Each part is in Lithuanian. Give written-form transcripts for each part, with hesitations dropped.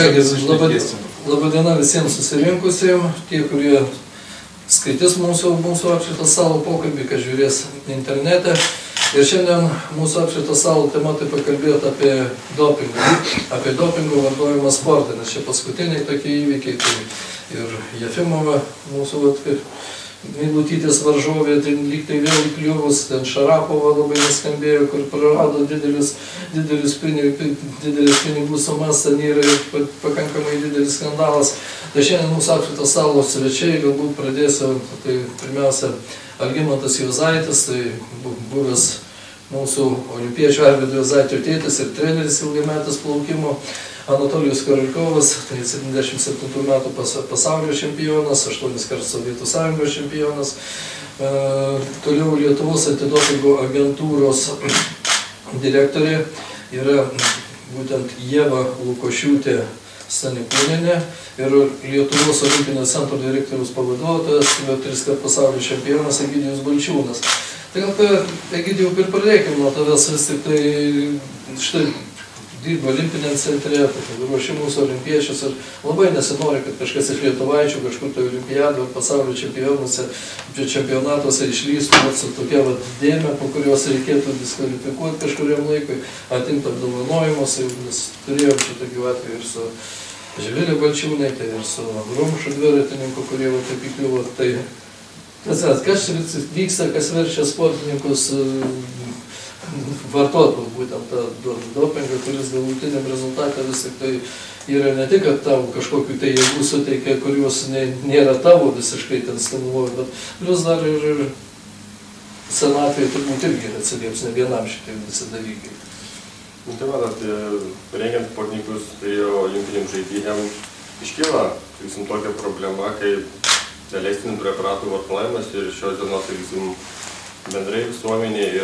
Labai diena visiems susirinkusiems, tie, kurie skaitys mūsų apšvieto savo pokalbį, kas žiūrės internete. Ir šiandien mūsų apšvieto savo tema tai pakalbėti apie dopingo vartojimą sportą, nes čia paskutiniai tokie įvykiai. Tai ir Jefimova, mūsų Meilutytės varžovė, tai lyg tai vėl įkliuvus, ten Šarapova labai neskambėjo, kur prarado didelis pinigų sumas, ten yra pakankamai didelis skandalas. Tai šiandien mūsų apšvieto savo svečiai, galbūt pradėsiu, tai pirmiausia, Algimantas Juozaitis, tai buvęs mūsų olimpiečių Arvydo Juozaitio tėtis ir treneris ilgametis plaukimo. Anatolijus Korolikovas, tai 77 metų pasaulio čempionas, 8 kartų Sovietų Sąjungos čempionas. Toliau Lietuvos antidopingo agentūros direktorė yra būtent Ieva Lukošiūtė Stanikūnienė ir Lietuvos olimpinio centro direktoriaus pavaduotojas, 3 kartų pasaulio čempionas Egidijus Balčiūnas. Tai gal, Egidijau, ir pradėkime nuo tavęs, vis tik tai štai dirba olimpiniam centre, ruoši mūsų olimpiečius ir labai nesinori, kad kažkas iš lietuvaičių kažkur tai olimpiadų ar pasaulio čempionatuose išlystų su tokia dėmė, po kurios reikėtų diskvalifikuoti kažkuriam laikui, atimti apdovanojimus. Mes turėjom čia tokių atvejų ir su Živilė Balčiūnaitė, ir su Rumšu dviratininku, kurie taip įkliuvo. Tai kas vyksta, kas verčia sportininkus vartotų būtent tą dopingą, kuris galutiniam rezultatą vis tik tai yra ne tik, kad tau kažkokiu tai jėgų suteikia, kurios nėra tavo visiškai ten stimuluoja, bet plius dar ir senatvėje turbūt irgi atsilieps ne vienam šitie visi dalykai. Tai matot, rengiant sportininkus, tai olimpiniam žaidėjam iškyla, sakysim, tokia problema, kaip neleistinų preparatų vartojimas ir šios dienos, sakysim, bendrai visuomenė ir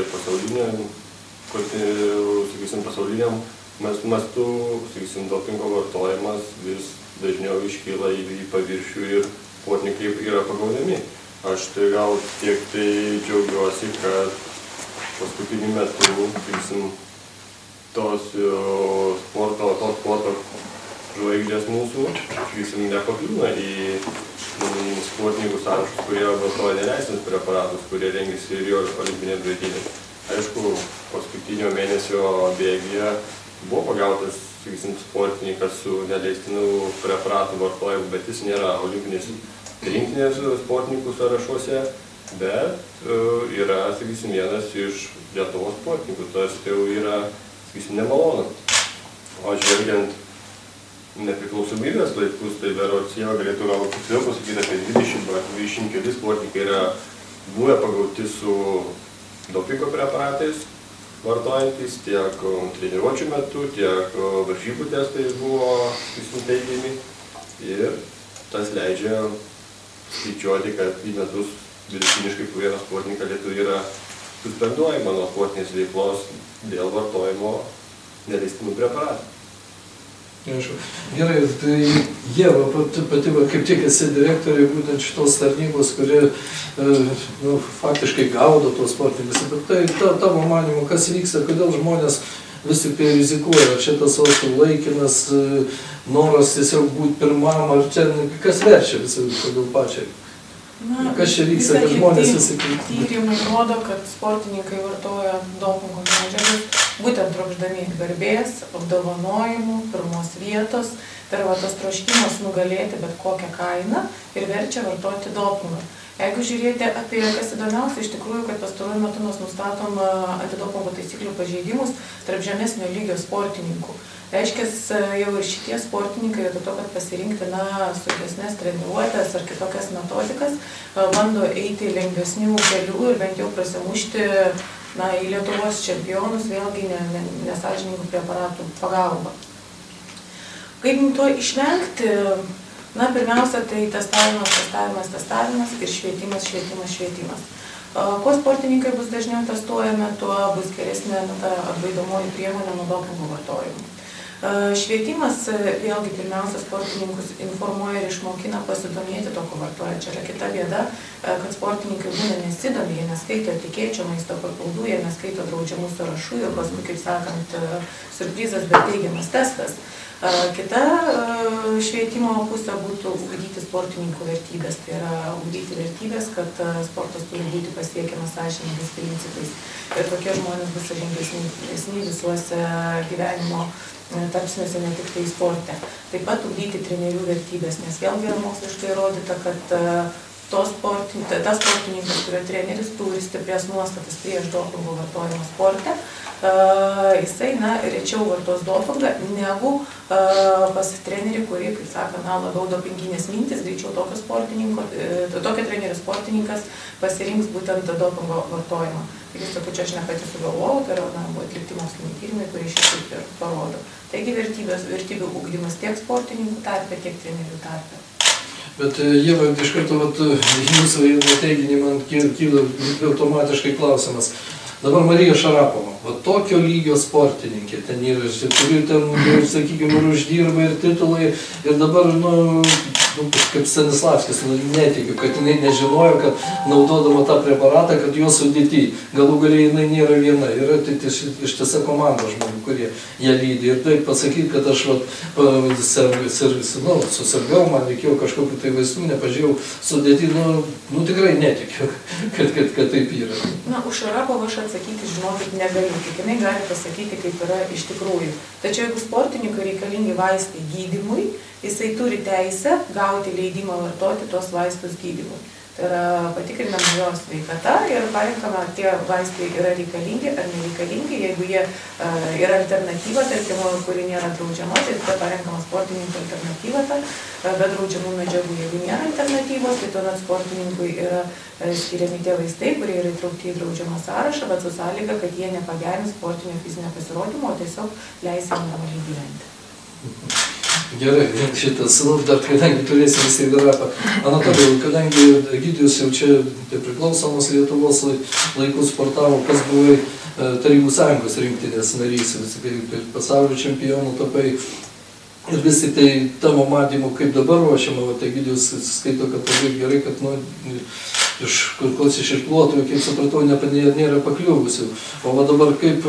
pasauliniam mastu, sakysim, dopingo vartojimas vis dažniau iškyla į paviršių ir sportininkai yra pagaunami. Aš tai gal tiek tai džiaugiuosi, kad paskutiniu metu, sakysim, tos sporto žvaigždės mūsų, sakysim, nepakliūna į sportininkų sąrašus, kurie vartoja neleistinus preparatus, kurie rengiasi ir jo olimpinės žaidynės. Aišku, paskutinio mėnesio bėgyje buvo pagautas, sakysim, sportininkas su neleistinų preparatų vartojimu, bet jis nėra olimpinės rinktinės sportininkų sąrašuose, bet yra, sakysim, vienas iš Lietuvos sportininkų, tai jau yra, sakysim, nemalonu. O žvelgiant nepriklausomybės laikus, tai berods jie galėtų gal tiksliau pasakyti apie 20 ar 24 sportininkai yra buvę pagauti su dopingo preparatais vartojantis tiek treniruočių metu, tiek varžybų testais buvo teigiami ir tas leidžia skaičiuoti, kad į metus vidutiniškai po vieną sportininką Lietuvoje yra suspenduojama nuo sportinės veiklos dėl vartojimo neleistinų preparatų. Gerai, tai Ieva, pati kaip tik esi direktorė būtent šitos tarnybos, kurie faktiškai gaudo tos sportininkus. Bet tai tavo manymu, kas vyksta, kodėl žmonės vis tik tai rizikuoja, ar čia tas laikinas noras tiesiog būti pirmam, ar čia kas verčia visą kodėl pačiai? Kas čia vyksta, kad žmonės visi... Tyrimai rodo, kad sportininkai vartoja dopingo medžiagas, būtent trokšdami garbės, apdovanojimų, pirmos vietos, tai yra tas troškimas nugalėti bet kokią kainą ir verčia vartoti dopingą. Jeigu žiūrėti apie, kas įdomiausia, iš tikrųjų, kad pastaruoju metu mes nustatom antidopingo taisyklių pažeidimus tarp žemesnio lygio sportininkų. Reiškia, jau ir šitie sportininkai, vietoj to, kad pasirinkti sunkesnes treniruotės ar kitokias metodikas, bando eiti lengvesnių kelių ir bent jau prasimušti į Lietuvos čempionus, vėlgi nesąžiningų preparatų pagalba. Kaip to išvengti? Pirmiausia, tai testavimas ir švietimas. Kuo sportininkai bus dažniau testuojami, tuo bus geresnė atbaidomoji priemonė nuo dopingo vartojimo. Švietimas vėlgi pirmiausia sportininkus informuoja ir išmokina pasidomėti to, ko vartoja. Čia yra kita bėda, kad sportininkai būna nesidomi, jie neskaito etikečių maisto papildų, jie neskaito draudžiamų sąrašų ir paskui, kaip sakant, surprizas, bet teigiamas testas. Kita švietimo pusė būtų ugdyti sportininkų vertybės. Tai yra ugdyti vertybės, kad sportas turi būti pasiekiamas sąžiningais principais. Ir tokie žmonės bus sąžiningesni visuose gyvenimo tarpsniuose, ne tik tai sporte. Taip pat ugdyti trenerių vertybės, nes vėlgi yra moksliškai įrodyta, kad tas sportininkas, kurio treneris turi stiprias nuostatas prieš dopingo vartojimą sporte, jisai rečiau vartos dopingą negu pas trenerį, kurį, kaip sako, labiau dopinginės mintis, greičiau tokio trenerio sportininkas pasirinks būtent dopingo vartojimą. Taigi, sakau, čia aš ne pati sugalvojau, tai yra buvo atlikti moksliniai tyrimai, kurie šiek tiek ir parodo. Taigi vertybių ugdymas tiek sportininkų tarpe, tiek trenerių tarpe. Bet Ieva, iš karto jūsų teiginį man kyla automatiškai klausimas. Dabar Marija Šarapova, tokio lygio sportininkė, ten yra, turi ten, sakykime, ir uždirba, ir titulai, ir dabar, kaip Stanislavskis, netikiu, kad jinai nežinojo, kad naudodama tą preparatą, kad jo sudėti, galų galiai jinai nėra viena, yra ištisa komanda žmonių, kurie ją lydi. Ir taip pasakyti, kad aš susirgau, man reikėjo kažkokiu tai vaistų, nepažiūrėjau sudėti, tikrai netikiu, kad taip yra. Už Šarapovą aš atsakyti, žinokit, negaliu, tik jinai gali pasakyti, kaip yra iš tikrųjų. Tačiau jeigu sportininkui reikalingi vaistai gydymui, jisai turi teisę gauti leidimą vartoti tos vaistus gydymui. Tai yra patikrinama jo sveikata ir parenkama, tie vaistai yra reikalingi ar nereikalingi. Jeigu jie yra alternatyva, tarkim, kuri nėra draudžiama, tai parenkama sportininkų alternatyva be draudžiamų medžiagų. Jeigu nėra alternatyvos, tai tuomet sportininkui yra skiriami tie vaistai, kurie yra įtraukti į draudžiamą sąrašą, bet su sąlyga, kad jie nepagerins sportinio fizinio pasirodymo, o tiesiog leis jam normaliai gyventi. Gerai, šitas, dar kadangi turėsim visi garapą. Anatolijau, kadangi Egidijus jau čia priklausomos Lietuvos laikų sportavo, kas buvai Tarybų sąjungos rinktinės narys, pasaulio čempionų tapai. Ir vis tik tai tavo matymu, kaip dabar ruošiama, Egidijus skaito, kad labai gerai, kad iš iširkluotojų, kaip supratau, nėra pakliuvusių. O dabar kaip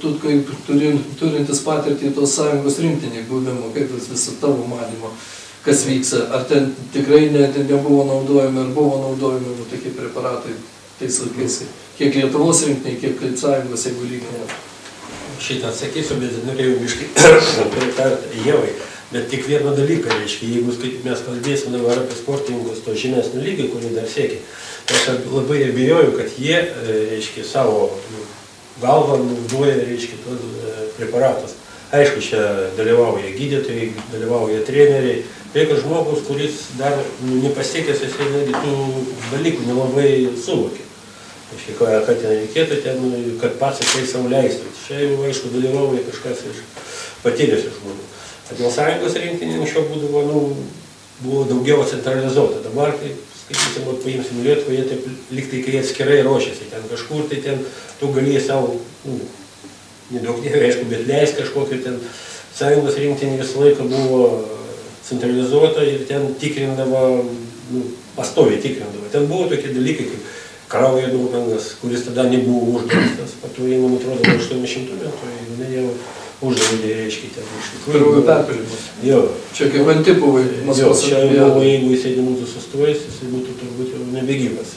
turintis patirtį tos sąjungos rinktiniai buvimo, kaip visą tavo matymo, kas vyksta, ar ten tikrai nebuvo naudojami, ar buvo naudojami tokie preparatai tais laikais, kiek Lietuvos rinktiniai, kiek sąjungos, jeigu lyginė. Šitą atsakysiu, bet norėjau biškai pritarti Ievai. Bet tik vieną dalyką, reiškia, jeigu mes kalbėsime dabar apie sportininkus to žemesnio lygio, kurį dar siekia, tai aš labai abejoju, kad jie, reiškia, savo galvą naudoja, reiškia, tuos preparatus. Aišku, čia dalyvauja gydytojai, dalyvauja treneriai. Tai kad žmogus, kuris dar nepasiekęs, jisai netgi tų dalykų nelabai suvokė. Reiškia, kad ten reikėtų, kad pats jisai savo leistų. Čia jau, aišku, dalyvauja kažkas iš patyrėsių žmonių. Dėl sąjungos rinktinė anksčiau buvo daugiau centralizuota. Dabar, kaip skaitysim, paimsim Lietuvą, jie taip liktai, kai atskirai ruošiasi. Ten kažkur, tai ten tu galėjai savo, nedaug dievė, aišku, bet leis kažkokį ten sąjungos rinktinė visą laiką buvo centralizuota ir ten tikrindavo, pastoviai tikrindavo. Ten buvo tokie dalykai, kaip kraujo dopingas, kuris tada nebuvo uždraustas. Po to, jeigu, atrodo, 800 metų, jinai jau uždraudė, reiškia, ten iš tikrųjų. Kraujo perpilimas. Jo. Čia kaip Antipovai Maskvos čia buvo, jeigu jisai būtų sustojęs, jisai būtų turbūt jau nebegyvas.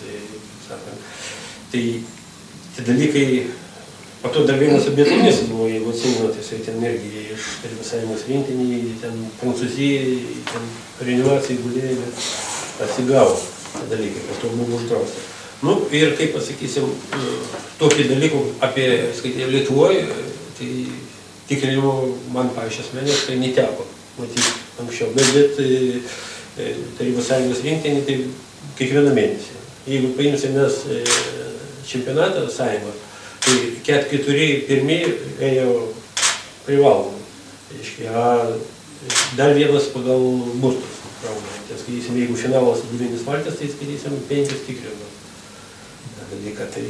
Tai dalykai, po to dar vienas abietunis buvo, jeigu atsiminat, jisai ten irgi iš Tarybų sąjungos rinktinį, ten Prancūzijai, ten renovacijai gulėjo, bet atsigavo tie dalykai, po to buvo uždrausta. Ir kaip pasakysim, tokį dalykų apie, skaitė, Lietuvoje, tai tikrinimo man, pavyzdžiui, asmeniškai neteko matyti anksčiau, bet Tarybų sąjungos rinktinį tai kiekvieną mėnesį. Jeigu paimsim mes čempionatą sąjungą, tai 4 pirmieji ėjo privalomai. Dar vienas pagal burtus. Tai skaitysim, jeigu finalas gyvinis valtis, tai skaitysim 5 tikrinimą. Dalyką, tai,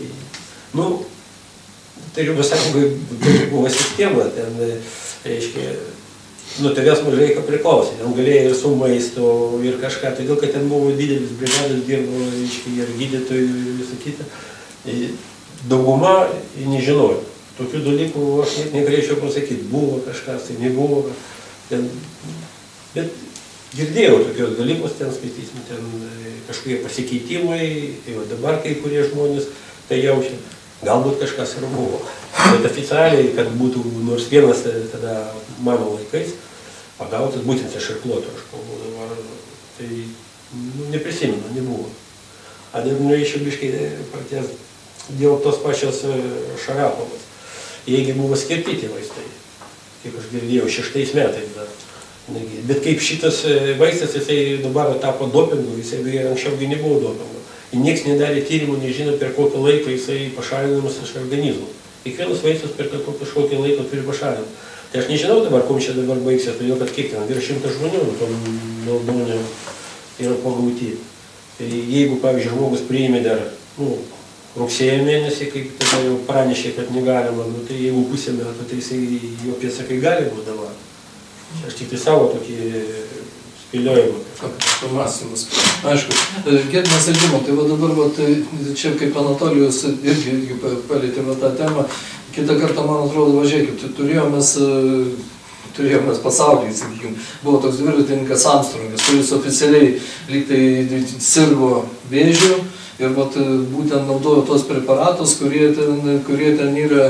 Tarybų sąjungai buvo sistema, ten, reiškia, nu, Teres Mažeika priklausė, ten galėjo ir su maisto, ir kažką, todėl kad ten buvo didelis brigadas, dirbo, ir gydytojų, ir visą kitą. Dauguma nežinojo. Tokių dalykų aš negalėčiau pasakyti, buvo kažkas, tai nebuvo. Bet girdėjau tokios dalykus, ten skaitysim, ten kažkokie pasikeitimai, jau dabar kai kurie žmonės tai jaučia. Galbūt kažkas ir buvo. Bet oficialiai, kad būtų nors vienas tada mano laikais pagautas, būtent iš Irkluoto, aš kalbu dabar, tai neprisimenu, nebuvo. A dar norėčiau biškai pratęsti dėl tos pačios Šarapovos. Jeigu buvo skirti tie vaistai, kaip aš girdėjau, 6 metais dar. Bet kaip šitas vaistas, jisai dabar tapo dopingu, jisai anksčiaugi nebuvo dopingu. Ir nieks nedarė tyrimų, nežino, per kokį laiką jisai pašalinamas iš organizmo. Kiekvienas vaistas per kažkokį laiką turi pašalinti. Tai aš nežinau dabar, kuom čia dabar baigsia, todėl kad kiek ten, virš 100 žmonių tom meldonėm yra pagauti. Tai jeigu, pavyzdžiui, žmogus priėmė dar, rugsėjo mėnesį, kaip tada jau pranešė, kad negalima, tai jeigu pusę metų, tai jisai jo pėdsakai gali būti dabar. Aš tik tai savo tokį spėliojimą. Pamąstymas. Aišku, gerbiamas Algimantai, tai va dabar čia kaip Anatolijus irgi palėtė tą temą. Kitą kartą, man atrodo, važiuokit, turėjomės pasaulyje, sakykime, buvo toks dviratininkas Armstrongas, kuris oficialiai lyg tai sirgo vėžiu ir būtent naudojo tos preparatus, kurie ten yra,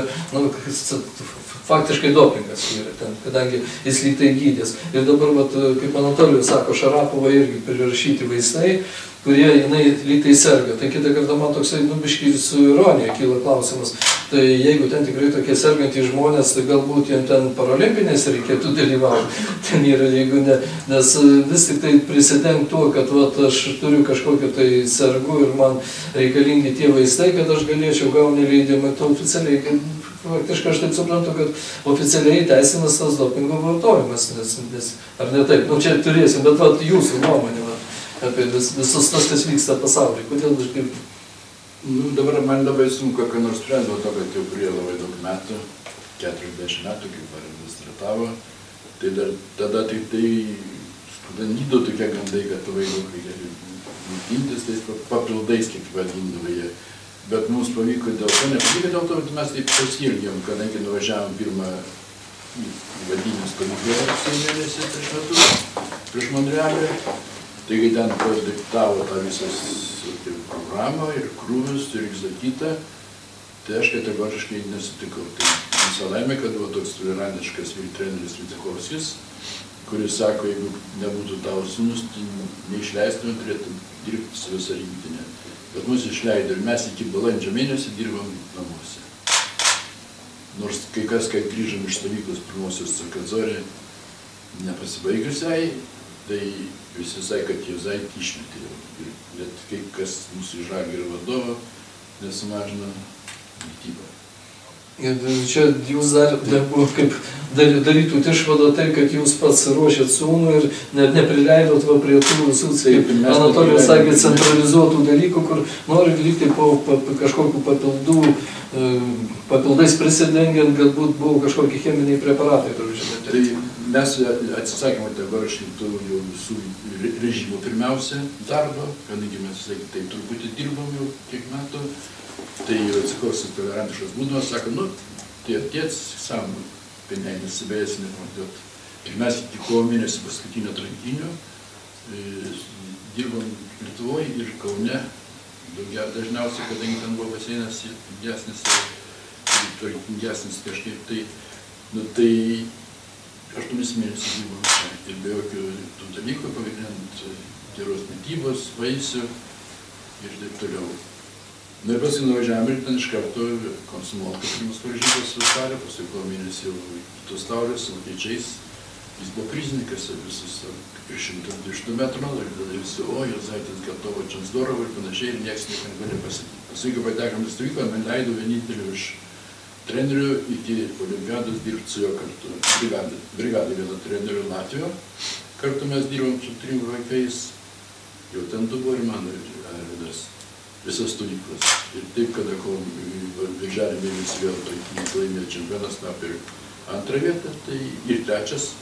faktiškai dopingas yra ten, kadangi jis lyg tai gydės. Ir dabar, kaip Anatolijus sako, Šarapova irgi prirašyti vaistai, kurie jinai lyg tai serga. Tai kitą kartą man toksai, biškai su ironija kyla klausimas. Tai jeigu ten tikrai tokie sergantys žmonės, tai galbūt jiems ten parolimpinės reikėtų dalyvauti. Ten yra, jeigu ne, nes vis tik tai prisidengti tuo, kad aš turiu kažkokį tai sergu ir man reikalingi tie vaistai, kad aš galėčiau gauti leidimą, tai oficialiai, faktiškai aš taip suprantu, kad oficialiai teisinas tas dopingo vartojimas, nes ar ne taip, čia turėsim, bet jūsų nuomonė apie visus tas, kas vyksta pasaulyje, kodėl aš girdi? Dabar man labai sunku, ką nors sprendti, dėl to, kad jau turėjo labai daug metų, 40 metų, kaip administratavo, tai dar tada tik tai sklandydo tokie gandai, kad vaikų reikia maitintis tais papildais, kaip vadindavo jie. Bet mums pavyko dėl to, nepavyko dėl to, kad mes taip pasielgėm, kadangi nuvažiavom pirmą vadinį stovyklą rugsėjo mėnesį prieš metus, prieš Monrealį. Taigi ten diktavo tą visą programą ir krūvius ir visą kitą, tai aš kategoriškai nesutikau. Tai visą laimę, kad buvo toks tolerantiškas treneris Vidzikovskis, kuris sako, jeigu nebūtų tavo sūnus, tai neišleistume, turėtum dirbti su visą rinktinę. Bet mus išleido ir mes iki balandžio mėnesį dirbam namuose. Nors kai kas, kai grįžom iš stovyklos pirmosios Kazorė nepasibaigusiai, tai visi sakė, kad Juozaitį išmetė jau. Bet kai kas mūsų Žalgirio vadovo nesumažino mitybą. Ir čia jūs dar buvo kaip darytų išvado tai, kad jūs pats ruošėt sūnų ir neprileidot prie tų visų, kaip Anatolijus sakė, centralizuotų dalykų, kur nori likti po kažkokių papildais prisidengiant, galbūt buvo kažkokie cheminiai preparatai. Tai mes atsisakėme kategoriškai tų jau visų režimų pirmiausia darbo, kadangi mes tai truputį dirbom jau kiek metų. Tai atsikosis tolerantiškas būdamas, sako, tai tėts sam, kad nesibėjęs nepamatot. Ir mes iki kovo mėnesį paskutinio atrankinių dirbom Lietuvoje ir Kaune, dažniausiai, kadangi ten buvo baseinas ilgesnis ir tvarkingesnis kažkaip, tai 8 mėnesių dirbom ir be jokių tų dalykų, pagrindinant geros mitybos, vaisių ir taip toliau. Ir paskui nuvažiavome ir ten iš karto Komsomolka pirmas varžybos vasarį, paskui kovo mėnesį jau kitos taurės su vokiečiais. Jis buvo prizininkas visus ir 100 metrų, ir tada visi, Juozaitis Gatovo, Čansdorovo ir panašiai, ir niekas nieko negali pasakyti. Paskui, kai patekom į stovyklą, man leido vienintelį iš trenerių iki olimpiados dirbti su jo kartu. Brigadai vieno trenerių Latvijo. Kartu mes dirbom su 3 vaikais. Jau ten buvo ir mano Arvidas. Visas stovyklas. Ir taip, kada birželio mėnesį vėl laimėjo čempionas, tapo ir antrą vietą, tai ir trečias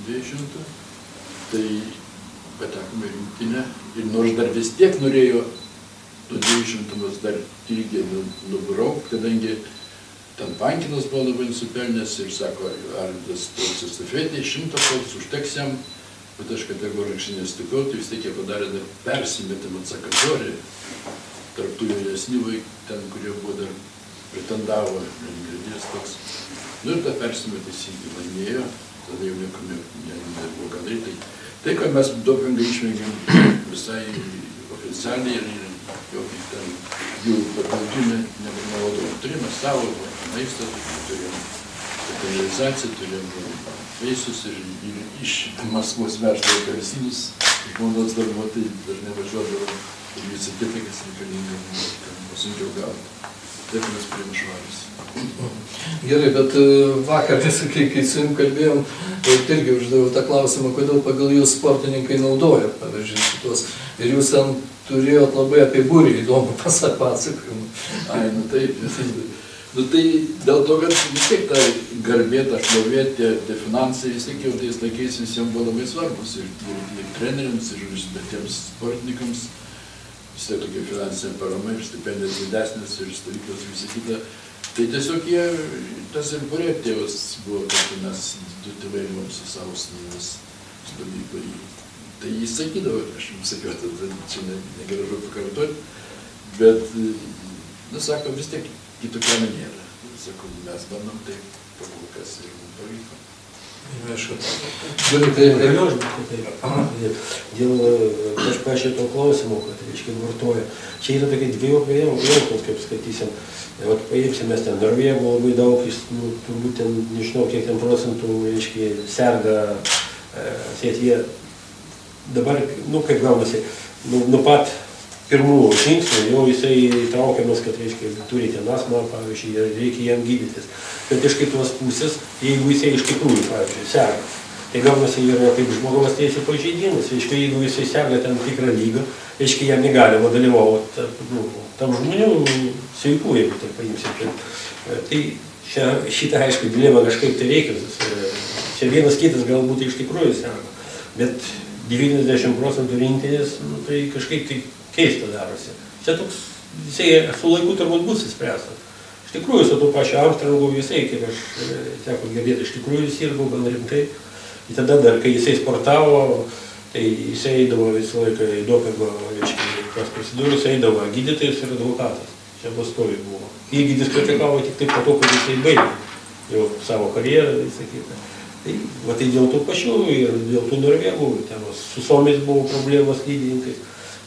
200, tai patekome rinktinę ir nors dar vis tiek norėjo nuo 200 mus dar ilgiai nubraukti, kadangi ten Pankinas buvo labai nusipelnęs ir sako, Arvydas toks estafetė, 100 procentų užteks jam, bet aš kategoriškai nestikau, tai vis tiek jie padarė dar persimetimą Cakadorį, tarp tų jaunesnių vaikų, ten, kurie buvo dar pretendavo, Leningradies toks. Nu ir tą persimetys jį laimėjo, tada jau nieko nebuvo ką daryti. Tai, kad mes dopingą išvengėm visai oficialiai ir jokį ten jų papildymą nenaudojom. Turėjome savo maistą, turėjom kanalizaciją, turėjom vaisius ir iš Maskvos veždavo apelsinus, žmonos darbuotojai dažnai važiuodavo ir visi kitai, kas reikalinga, ten sunkiau gauti. Taip mes priėmė švarus. Gerai, bet vakar, kai su jums kalbėjom, irgi uždaviau tą klausimą, kodėl pagal jūs sportininkai naudoja, pavyzdžiui, šitos. Ir jūs ten turėjot labai apie būrį įdomų pasakojimą. Ai, nu taip. Nu tai dėl to, kad vis tiek ta garbė, ta šlovė, tie finansai, vis tiek jau tais laikais visiems buvo labai svarbus. Ir treneriams, ir tiems sportininkams. Vis tiek tokia finansinė parama, ir stipendijos didesnės, ir stovyklos ir visi kita. Tai tiesiog jie, tas ir porė tėvas buvo, kad mes du tėvai buvom su savo sūnumis stovyklai. Tai jis sakydavo, aš jums sakiau, čia negražu pakartoti, bet, nu, sako, vis tiek kitokia maniera. Sakau, mes bandom taip, pakol kas ir mums pavyko. Aišku. Gerai, tai galiu aš būti taip. Dėl kažką šito klausimo, kad, reiškia, vartoja. Čia yra tokie dviejų vėlkos, kaip skaitysim. Vat paimsim mes ten Norvėgų labai daug, nu, turbūt ten, nežinau, kiek ten procentų, reiškia, serga, jie dabar, nu, kaip gaunasi, nuo pat pirmų žingsnių jau jisai įtraukiamas, kad, reiškia, turi ten astmą, pavyzdžiui, reikia jam gydytis. Bet iš kitos pusės, jeigu jisai iš tikrųjų, pavyzdžiui, serga, tai gaunasi yra kaip žmogaus teisų pažeidimas, reiškia, jeigu jisai serga ten tikrą lygą, reiškia, jam negalima dalyvauti, nu, tam žmonių sveikų, jeigu tai paimsim. Tai šitą, aišku, dilemą kažkaip tai reikia. Čia vienas kitas galbūt iš tikrųjų serga, bet 90% rinktinės, nu, tai kažkaip tai keista darosi. Čia toks, jisai su laiku turbūt bus įspręstas. Iš tikrųjų, su to pačiu Armstrongu visai, kaip aš teko girdėti, iš tikrųjų sirgo gan rimtai. Ir tada dar, kai jisai sportavo, tai jisai eidavo visą laiką į dopingo, reiškia, kas procedūros, eidavo gydytojas ir advokatas. Čia pastoviai buvo. Jį diskritikavo tik taip po to, kad jisai baigė jau savo karjerą, visą kitą. Tai dėl tų pačių ir dėl tų Norvėgų, su Suomiais buvo problemos lydininkais,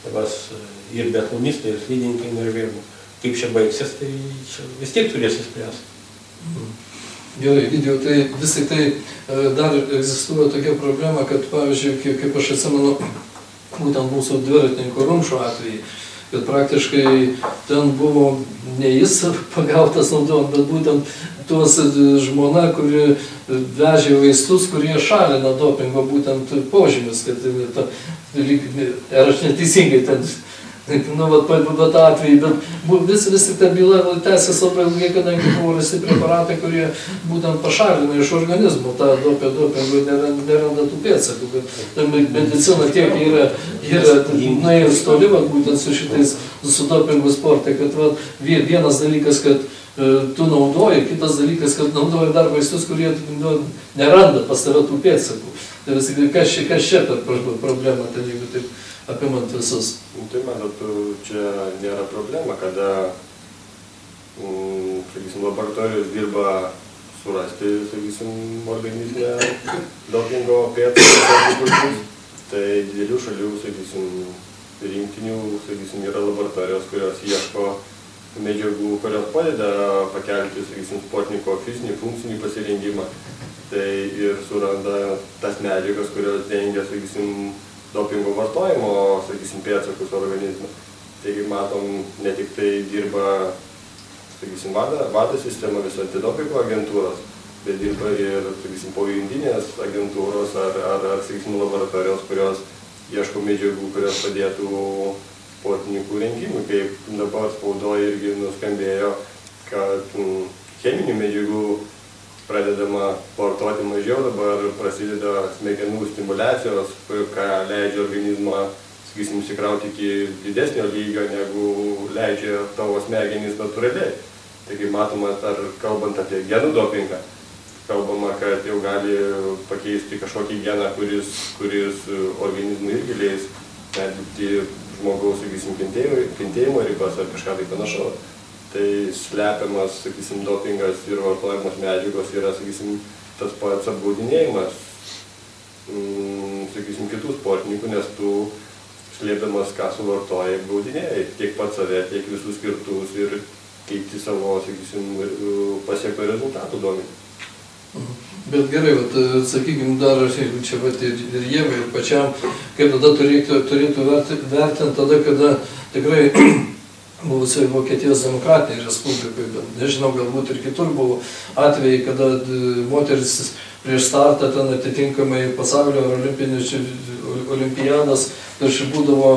ir biatlonistai, ir lydininkai Norvėgų. Kaip čia baigsis, tai vis tiek turės įspręsti. Gerai, Gidijau, tai vis tik tai dar egzistuoja tokia problema, kad, pavyzdžiui, kaip aš atsimenu, būtent mūsų dviratininko Rumšo atvejai, kad praktiškai ten buvo ne jis pagautas naudojant, bet būtent tuos žmona, kuri vežė vaistus, kurie šalina dopingo būtent požymis, kad ar aš neteisingai ten, nu, vat tą atvejį, bet vis tik ta byla tęsis labai ilgai, kadangi buvo visi preparatai, kurie būtent pašalina iš organizmo tą dopingo, neranda tų pėdsakų, kad ta medicina tiek yra nuėjus toli, būtent su šitais, su dopingo sportai, kad vienas dalykas, kad tu naudoji, kitas dalykas, kad naudoji dar vaistus, kurie neranda pas tave tų pėdsakų. Tai vis tik, kas čia per problemą, tai jeigu taip apimant visus? Tai matot, čia nėra problema, kada, sakysim, laboratorijos dirba surasti, sakysim, organizme dopingo pėdsakus. Tai didelių šalių, sakysim, rinktinių, sakysim, yra laboratorijos, kurios ieško medžiagų, kurios padeda pakelti, sakysim, sportininko fizinį, funkcinį pasirengimą. Tai ir suranda tas medžiagas, kurios dengia, sakysim, dopingo vartojimo, sakysim, pėdsakus organizme. Taigi matom, ne tik tai dirba, sakysim, vado sistema viso antidopingo agentūros, bet dirba ir, sakysim, pogrindinės agentūros ar sakysim, laboratorijos, kurios ieško medžiagų, kurios padėtų sportininkų rengimui, kaip dabar spaudoje irgi nuskambėjo, kad cheminių medžiagų pradedama vartoti mažiau, dabar prasideda smegenų stimuliacijos, ką leidžia organizmą, sakysim, įsikrauti iki didesnio lygio, negu leidžia tavo smegenys natūraliai. Taigi matoma, ar kalbant apie genų dopingą, kalbama, kad jau gali pakeisti kažkokį geną, kuris organizmui irgi leis netgi žmogaus, sakysim, kentėjimo ribas ar kažką tai panašaus. Tai slepiamas, sakysim, dopingas ir vartojamos medžiagos yra, sakysim, tas pats apgaudinėjimas, sakysim, kitų sportininkų, nes tu slėpdamas, ką suvartojai, apgaudinėjai tiek pats save, tiek visus skirtus ir keiti savo, sakysim, pasiekto rezultatų duomenį. Bet gerai, sakykime, dar čia ir Ievai, ir pačiam, kaip tada turėtų vertinti tada, kada tikrai buvusiai Vokietijos demokratinėje respublikoje, bet nežinau, galbūt ir kitur buvo atvejai, kada moteris prieš startą ten atitinkamai pasaulio olimpiadas tarsi būdavo,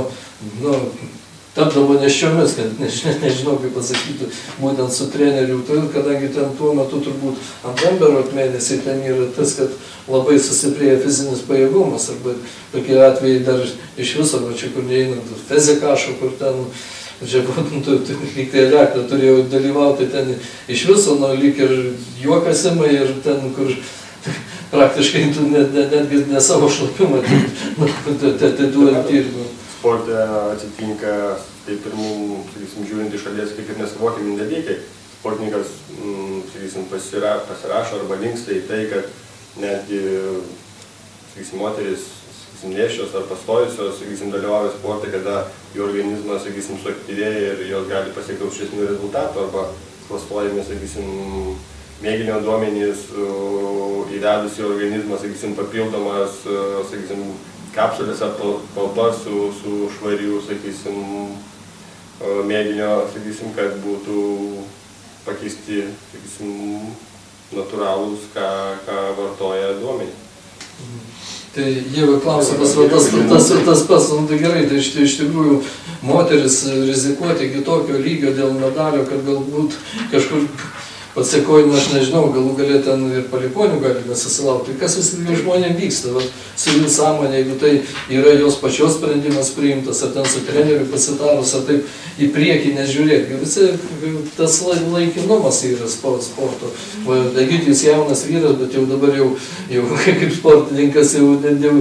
tapdavo neščiomis, nežinau kaip pasakyti, būtent su treneriu, kadangi ten tuo metu turbūt antram berods mėnesį ten yra tas, kad labai sustiprėja fizinis pajėgumas, arba tokie atvejai dar iš viso, čia kur neįnant fizikašo, kur ten, čia lyg tai elektrą turėjau dalyvauti ten iš viso, lyg ir juokas ima ir ten, kur praktiškai netgi ne savo šlapimą, tai duojant tyrimą. Sporte atsitinka, kaip ir mums, sakysim, žiūrint iš šalies, kaip ir nesuvokiami dalykai. Sportininkas, sakysim, pasirašo arba linksta į tai, kad netgi, sakysim, moteris, sakysim, nėščios ar pastojusios, sakysim, dalyvauja sporte, kada jų organizmas, sakysim, suaktyvėja ir jos gali pasiekti aukštesnių rezultatų, arba klastojami, sakysim, mėginio duomenys įvedus į organizmą, sakysim, papildomas, sakysim, kapsulės ar talpas su švariu, sakysim, mėginio, sakysim, kad būtų pakeisti, sakysim, natūralūs, ką vartoja duomenys. Tai Ieva klausimas, tas pats, tai gerai, tai iš tikrųjų moteris rizikuoti iki tokio lygio dėl medalio, kad galbūt kažkur patsiekoju, aš nežinau, galų galė ten ir palikuonių gali nesusilaukti. Kas vis žmonėm vyksta, su jų sąmonė, jeigu tai yra jos pačios sprendimas priimtas, ar ten su treneriu pasitarus, ar taip į priekį nežiūrėti. Visi tas laikinumas yra sporto. Egidijus jaunas vyras, bet jau dabar jau kaip sportininkas jau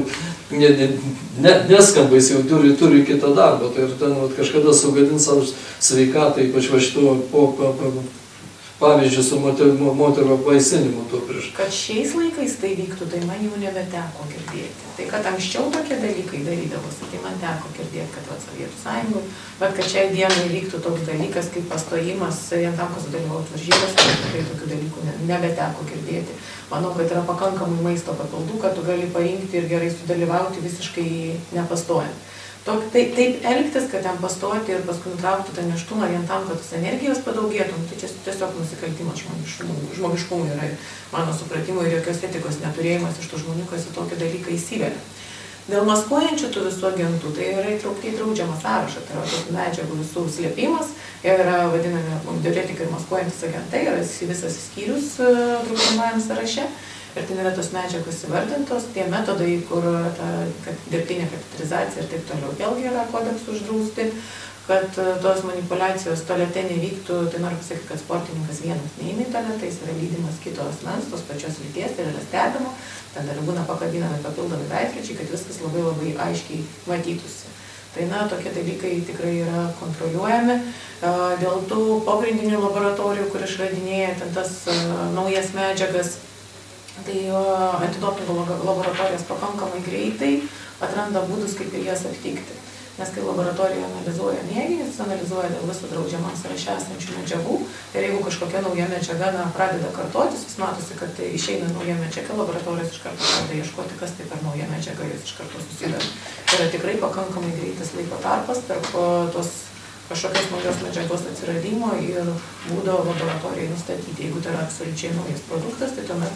neskamba, jis jau turi kitą darbą. Tai ir ten kažkada sugadins savo sveikatą, ypač va šito pavyzdžiui, su moterų apvaisinimu tuo prieš. Kad šiais laikais tai vyktų, tai man jau nebeteko girdėti. Tai kad anksčiau tokie dalykai darydavosi, tai man teko girdėti, kad Sovietų Sąjungoje, bet kad šiai dienai vyktų toks dalykas kaip pastojimas, vien tam, kad sudalyvauti varžybose, tai tikrai tokių dalykų nebeteko girdėti. Manau, kad yra pakankamai maisto papildų, kad tu gali parinkti ir gerai sudalyvauti visiškai nepastojant. Taip elgtis, kad ten pastoti ir paskui nutraukti tą nėštumą vien tam, kad tas energijos padaugėtum, tai čia tiesiog nusikaltimas žmogiškumui yra, mano supratimu, ir jokios etikos neturėjimas iš tų žmonių, kas į tokį dalyką įsivelia. Dėl maskuojančių tų visų agentų, tai yra įtraukti į draudžiamą sąrašą, tai yra tos medžiagų visų slėpimas, jie yra vadinami diuretikai ir maskuojantis agentai, yra visas skyrius draudžiamajam sąraše. Ir ten yra tos medžiagos įvardintos, tie metodai, kur dirbtinė kateterizacija ir taip toliau vėlgi yra kodeksų uždrausti, kad tos manipulacijos tualete nevyktų, tai noriu pasakyti, kad sportininkas vienas neina į tualetą, jis yra lydimas kito asmens, tos pačios lyties, tai yra stebima, ten dar būna pakabinami papildomi veidrodžiai, kad viskas labai labai aiškiai matytųsi. Tai tokie dalykai tikrai yra kontroliuojami. Dėl tų pogrindinių laboratorijų, kur išradinėja ten tas naujas medžiagas, tai antidopingo laboratorijos pakankamai greitai atranda būdus, kaip ir jas aptikti. Nes kai laboratorija analizuoja mėginius, analizuoja dėl visų draudžiamam sąraše esančių medžiagų, ir jeigu kažkokia nauja medžiaga pradeda kartotis, vis matosi, kad išeina nauja medžiaga, laboratorijos iš karto pradeda ieškoti, kas tai per nauja medžiaga, jos iš karto susideda. Tai yra tikrai pakankamai greitas laiko tarpas tarp tos kažkokios naujos medžiagos atsiradimo ir būdo laboratorijai nustatyti. Jeigu tai yra absoliučiai naujas produktas, tai tuomet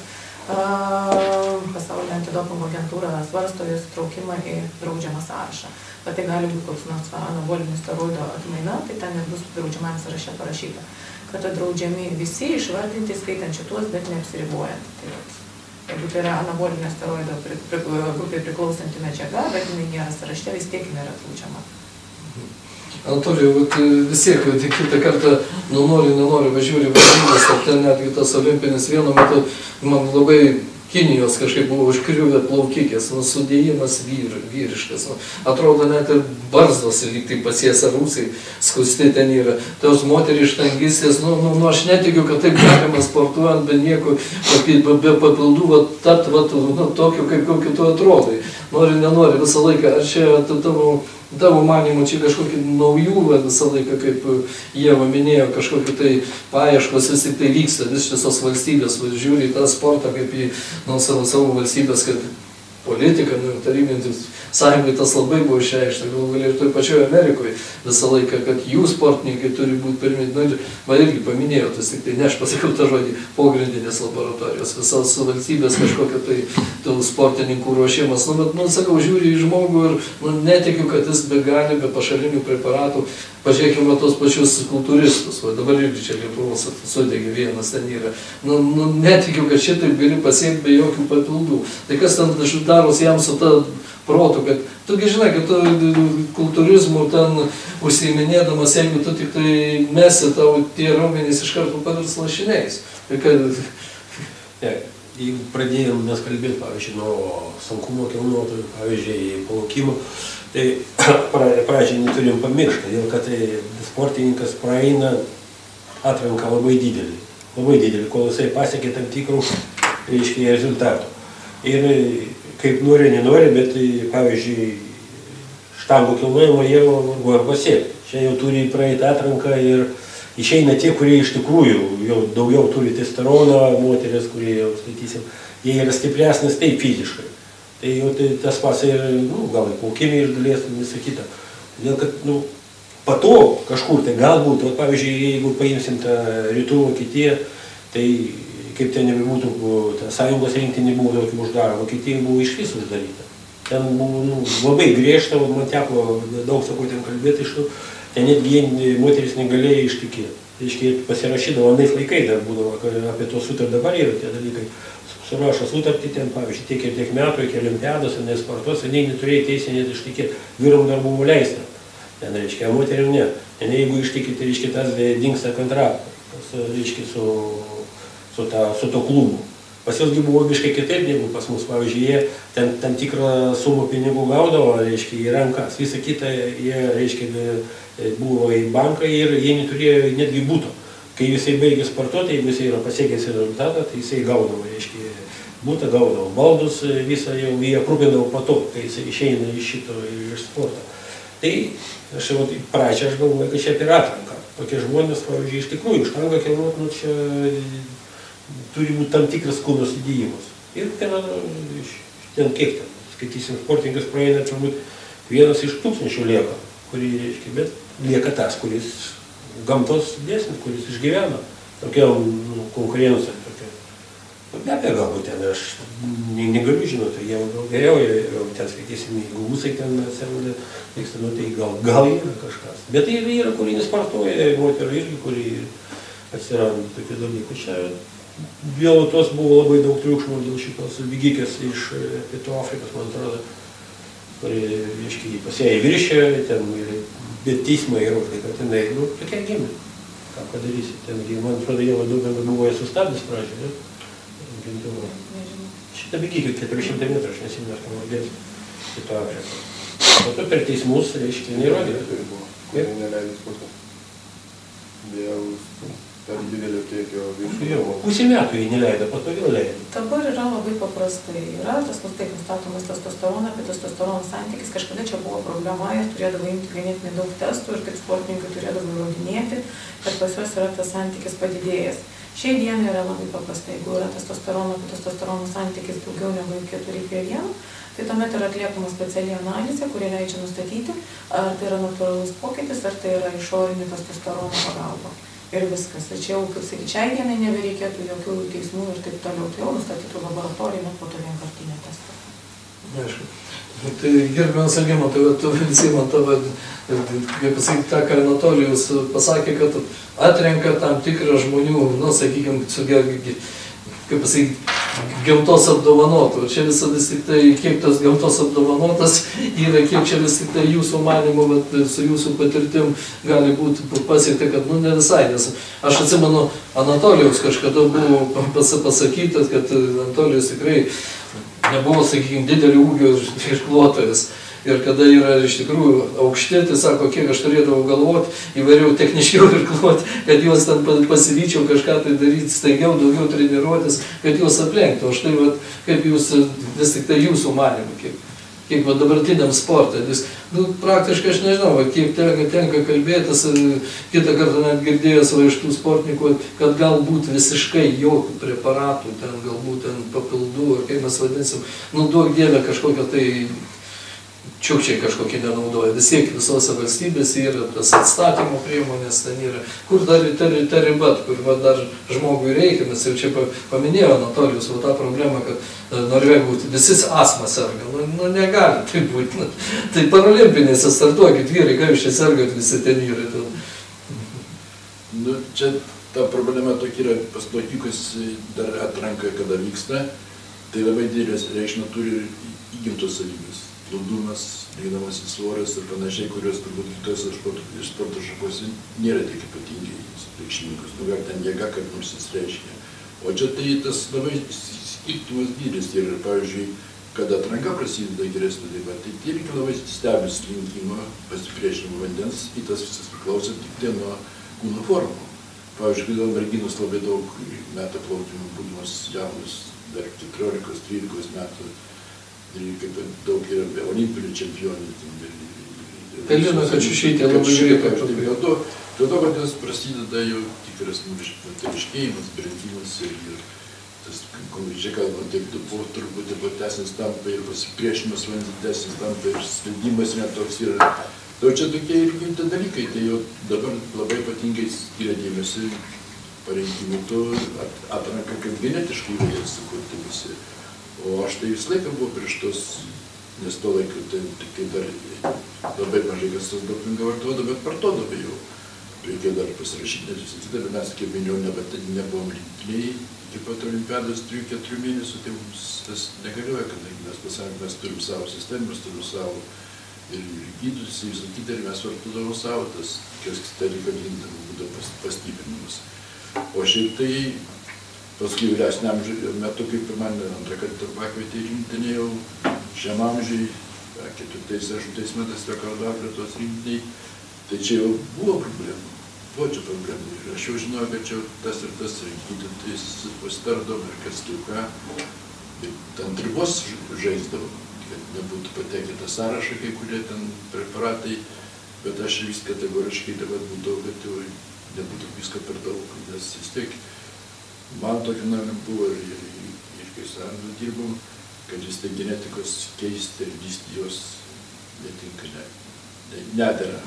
Pasaulio antidopingo agentūra svarsto jos įtraukimą į draudžiamą sąrašą. Bet tai gali būti koks nors anabolinių steroidų atmaina, tai ten ir bus draudžiamam sąraše parašyta, kad draudžiami visi išvardinti, skaitant šitos, bet neapsiribojant. Tai jeigu tai yra anabolinio steroido grupė priklausanti medžiaga, bet jinai nėra sąraše, vis tiek nėra draudžiama. Anatolijau, vis tiek, kitą kartą, nenori važiuoti varžybas, ar ten netgi tas olimpinis vienu metu, man labai Kinijos kažkaip buvo užkriuvę plaukikės, sudėjimas vyriškas, atrodo net ir barzdos, lyg tai pasiesa rusai, skusti ten yra, tos moterys štangistės, aš netikiu, kad taip galima sportuojant, be nieko, be papildų, tapt, tokiu, kaip kokiu tu atrodai, nenori visą laiką, ar čia tavo manimu, čia kažkokį naujų visą laiką, kaip Ieva minėjo, kažkokį tai paieškos vis tik tai vyksta, visos valstybės žiūri į tą sportą kaip į savo valstybės, kaip politika, tarybinintis sąjungai tas labai buvo išreikšta, gal gali ir toj pačioje Amerikoje visą laiką, kad jų sportininkai turi būti pirmi, man irgi paminėjo, tas tik tai ne aš pasakiau tą žodį, pogrindinės laboratorijos, visos valstybės kažkokia tai tų sportininkų ruošimas, bet, sakau, žiūri į žmogų ir netikiu, kad jis gali be pašalinių preparatų, pažiūrėkime tos pačius kultūristus, dabar irgi čia Lietuvos sudegė vienas ten yra, netikiu, kad šitaip gali pasiekti be jokių papildų, tai kas ten daros jam su ta protu, kad tugi žinai, kad tu kultūrizmų ten užsiiminėdamas, jeigu tu tik tai mesi, tau tie raumenys iš karto pavirs lašiniais. Jeigu pradėjom mes kalbėti, pavyzdžiui, nuo sunkumo kilnotojų, pavyzdžiui, plaukimo, tai pradžiai neturim pamiršti, dėl kad sportininkas praeina atranką labai didelį, kol jisai pasiekė tam tikrų, reiškia, rezultatų. Ir kaip nori, nenori, bet, pavyzdžiui, štangų kilnojimo jie buvo pasiekti. Čia jau turi praeiti atranką ir išeina tie, kurie iš tikrųjų jau daugiau turi testosterono, moteris, kurie jau, sakysim, jie yra stipresnis taip fiziškai. Tai jau tas pats ir, gal ir plaukime iš dalies, visą kitą. Todėl, kad, po to kažkur, tai galbūt, pavyzdžiui, jeigu paimsim tą rytų Vokietiją, tai kaip ten nebūtų, ta sąjungos rinktinė buvo tokia uždara, Vokietija buvo išvis uždaryta. Ten buvo labai griežta, man teko daug, sakau, ten kalbėti iš tų, ten netgi moteris negalėjo ištikėti. Tai pasirašydavo, anais laikai dar būdavo, apie to sutartį dabar yra tie dalykai. Surašo sutartį ten, pavyzdžiui, tiek ir tiek metų, iki olimpiados, nesportuos, nei neturėjo teisę net ištikėti. Vyram dar buvo leista. Ten, reiškia, moterim ne. Ten jeigu ištikėti, reiškia, tas dingsta kontraktas, reiškia, su to klubu. Pas juosgi buvo biškai kitaip negu pas mus, pavyzdžiui, jie tam tikrą sumą pinigų gaudavo, reiškia, į rankas. Visą kitą jie, reiškia, buvo į banką ir jie neturėjo netgi būto. Kai jisai baigė sportuoti, jeigu jisai yra pasiekęs rezultatą, tai jisai gaudavo, reiškia, būtą, gaudavo baldus, visą jau jie aprūpindavo po to, kai jisai išeina iš šito, iš sporto. Tai aš jau pradžią aš galvoju, kad čia apie atranką. Tokie žmonės, pavyzdžiui, iš tikrųjų, štangą kilnot, čia turi būti tam tikras kūno sudėjimas. Ir ten kiek ten, skaitysim, sportininkas praeina, turbūt vienas iš 1000 lieka, kurį reiškia, bet lieka tas, kuris gamtos dėsnis, kuris išgyvena. Tokia konkurencija. Be apie galbūt ten, aš negaliu žinoti, jie gal geriau, ten skaitysim, jeigu mūsai ten atsiranda, tai gal yra kažkas. Bet tai yra, kurį nesportuoja, moterų irgi, kurį atsiranda tokių dalykų. Čia vėl tos buvo labai daug triukšmų dėl šitos bėgikės iš Pietų Afrikos, man atrodo, kuri, reiškia, pasėjo į viršį, ten, bet teismai įrodė, kad jinai, tokia gimė. Ką padarysi, ten, man atrodo, jie vadovė buvo sustabdęs pradžią, ne? Šitą bėgikį 400 metrų, aš nesimės, ką vadės Pietų Afrikos. O to per teismus, reiškia, neįrodė. Kurie neleido sportuoti. Dėl per didelio kiekio viršų. Pusę metų jį neleido, po to vėl leido. Dabar yra labai paprastai. Yra tas taip nustatomas testosteronas, bet testosterono santykis kažkada čia buvo problema, jie turėdavo imti ganėtinai daug testų ir kaip sportininkai turėdavo įrodinėti, kad pas juos yra tas santykis padidėjęs. Šiai dienai yra labai paprastai. Jeigu yra testosterono santykis daugiau negu 4:1, tai tuomet yra atliekama speciali analizė, kuri leidžia nustatyti, ar tai yra natūralus pokytis, ar tai yra išorinė testosterono pagalba. ir viskas. Tačiau, kaip sakyti, šiai dienai nebereikėtų jokių teismų ir taip toliau. Tai jau nustatytų laboratorinio po to vienkartinio testo. Aišku. Tai gerbiamas Algimantai, tu visiems tavo, kaip pasakyti, tą, ką Anatolijus pasakė, kad atrenka tam tikrą žmonių, nu, sakykime, kaip pasakyti, gamtos apdovanotų. Čia visada vis tik tai, kiek tas gamtos apdovanotas yra, kiek čia vis tik tai jūsų manimo, bet su jūsų patirtim gali būti pasiekti, kad, nu, ne visai. Nes aš atsimenu, Anatolijus kažkada buvo pasakytas, kad Anatolijus tikrai nebuvo, sakykime, didelį ūgio išklotojas. Ir kada yra iš tikrųjų aukšti, tai sako, kiek aš turėdavau galvoti, įvairiau techniškiau ir galvoti, kad juos ten pasiryčiau kažką tai daryti, staigiau, daugiau treniruotis, kad juos aplenktų. O štai, kaip jūs, vis tik tai jūsų manymų, kiek dabartiniam sportui. Nu, praktiškai aš nežinau, kiek tenka kalbėtis, kitą kartą net girdėjęs iš tų sportininkų, kad galbūt visiškai jokių preparatų, ten galbūt ten papildų, ar kaip mes vadinsim, nu, duok Dieve kažkokią tai čiukčiai kažkokie nenaudoja. Vis tiek visose valstybėse yra tas atstatymo priemonės, ten yra. Kur dar ta riba, kur dar žmogui reikia, nes jau čia paminėjo Anatolijus tą problemą, kad Norvegų visi astma serga. Nu, negali taip būti. Tai paralimpinėse startuokit, vyrai, ką jūs čia sergat, visi ten yra. Nu, čia ta problema tokia yra, pas plaukikus dar atranka, kada vyksta, tai labai didelės reikšmė turi įgimtos savybės. Plaudumas, lygdamasis svoris ir panašiai, kurios turbūt kitose sporto šakose nėra tiek ypatingai reikšmingos. Nu, gal ten jėga, kaip nors jis reiškia. O čia tai tas labai skirtumas didelis. Ir, pavyzdžiui, kada atranka prasideda geresnė dalyva, tai tie reikia labai stebi slinkimo, pasipriešinimo vandens, į tas visas priklauso tik tai nuo kūno formų. Pavyzdžiui, kodėl merginos labai daug metų plaukimo, būdamas jaunas, dar 14-13 metų, kaip daug yra olimpinių čempionų. Pelina, kad šiaitė labai greitai. Dėl to, kad jis prasideda jau tikras moteriškėjimas, brendimas ir tas konkrečiai kalbant, taip po truputį platesnis tampa ir pasipriešinimas vandesnis tampa ir sprendimas net toks yra. Tai čia tokie ir rimti dalykai, tai jau dabar labai ypatingai skiria dėmesį parengimui, tu atranka kaip genetiškai įvairiai sukurti visi. O aš tai visą laiką buvau prieš tos, nes to laiku tai dar labai mažai kas tas dopingą vartodavo, bet vartodavo jau. Reikėjo dar pasirašyti, nes visą kitą, bet mes, kaip minėjau, nebuvom rinkiniai iki pat olimpiados 3-4 mėnesių, tai mums tas negalioja, kadangi mes pasakėme, mes turim savo sistemą, mes turim savo ir gydus, ir visą kitą, ir mes vartodavo savo, tas tai reikalindavo būdavo pastiprinimas. O šiaip tai paskui vyresniam metu, kaip ir man antrą kartą pakvietė rinktinė jau šiam amžiui, 4-8 metais rekordą Lietuvos rinktiniai, tai čia jau buvo problemų. Buvo čia problemų. Ir aš jau žinojau, kad čia tas ir tas gydytojais pasitardom ir kas kaip ką. Ir ant ribos žaisdavo, kad nebūtų patekę tą sąrašą, kai kurie ten preparatai, bet aš vis kategoriškai dabar būdavau, kad jau nebūtų viską per daug, nes vis tiek man tokia norim buvo ir kai su Arnu dirbom, kad vis tai genetikos keisti ir vysti jos netinka, nedera.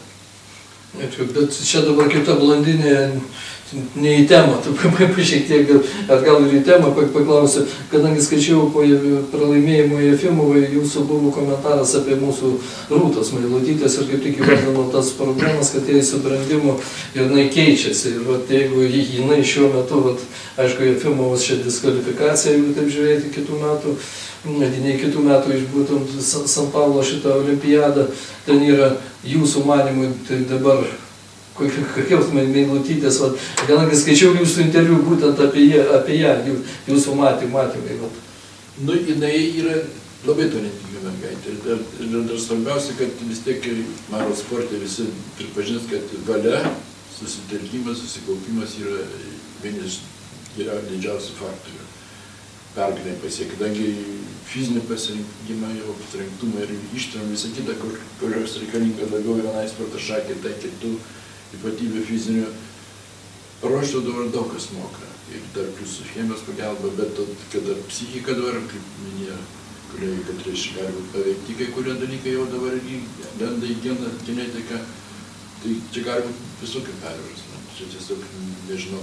Bet čia dabar kita blondinė ne į temą, tu šiek tiek atgal ir į temą paklausiu, kadangi skaičiau po pralaimėjimo Jefimovai, jūsų buvo komentaras apie mūsų Rūtos Meilutytės ir kaip tik įvardino tas problemas, kad jai subrandimo ir jinai keičiasi. Ir jeigu jinai šiuo metu, aišku, Jefimovas čia diskvalifikacija, jeigu taip žiūrėti kitų metų, nei kitų metų iš būtent San Paulo šitą olimpiadą, ten yra jūsų manimui, tai dabar kokios Meilutytės, kadangi skaičiau jūsų interviu būtent apie ją, jūsų matymai. Nu, jinai yra labai talentinga mergaitė. Ir dar svarbiausia, kad vis tiek maro sporte visi pripažins, kad valia, susitelkimas, susikaupimas yra vienas didžiausių faktorių pergalė pasiekti, kadangi fizinį pasirinkimą, jau pasirinktumą ir ištramą visą kitą, kurios reikalinga labiau vienai sporto šakai, tai kitų ypatybių fizinių, paruoštų dabar daug kas moka. Ir dar plius chemijos pagalba, bet kad dar psichika dabar, kaip minėjo kolegai, kad reiškia gali būti paveikti, kai kurie dalykai jau dabar lenda į genetiką, tai čia gali būti visokių perversmų. čia tiesiog nežinau,